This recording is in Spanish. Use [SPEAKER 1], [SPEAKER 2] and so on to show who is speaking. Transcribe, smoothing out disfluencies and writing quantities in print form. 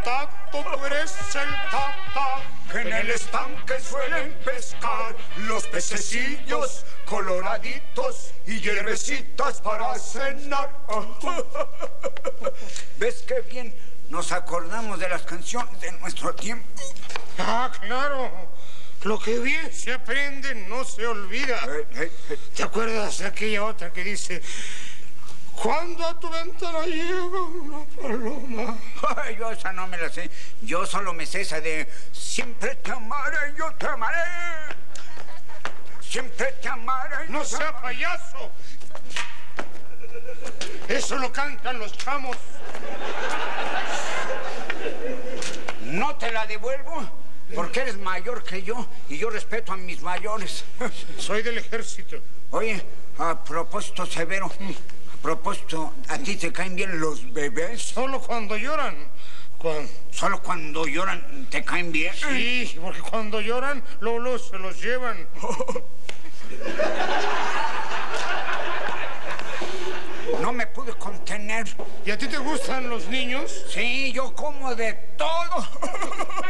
[SPEAKER 1] tato, tú eres el tata, que en el estanque suelen pescar los pececillos coloraditos y hierbecitas para cenar.
[SPEAKER 2] ¿Ves qué bien nos acordamos de las canciones de nuestro tiempo?
[SPEAKER 1] Ah, claro. Lo que bien se aprende no se olvida. ¿Te acuerdas de aquella otra que dice: cuando a tu ventana llega una paloma?
[SPEAKER 2] Ay, yo esa no me la sé. Yo solo me sé esa de siempre te amaré, yo te amaré. Siempre te amaré.
[SPEAKER 1] ¡No sea payaso! Eso lo cantan los chamos.
[SPEAKER 2] No te la devuelvo porque eres mayor que yo y yo respeto a mis mayores.
[SPEAKER 1] Soy del ejército.
[SPEAKER 2] Oye, a propósito, Severo, a propósito, ¿a ti te caen bien los bebés?
[SPEAKER 1] Solo cuando lloran.
[SPEAKER 2] ¿Solo cuando lloran te caen bien?
[SPEAKER 1] Sí, porque cuando lloran, luego se los llevan.
[SPEAKER 2] No me pude contener.
[SPEAKER 1] ¿Y a ti te gustan los niños?
[SPEAKER 2] Sí, yo como de todo.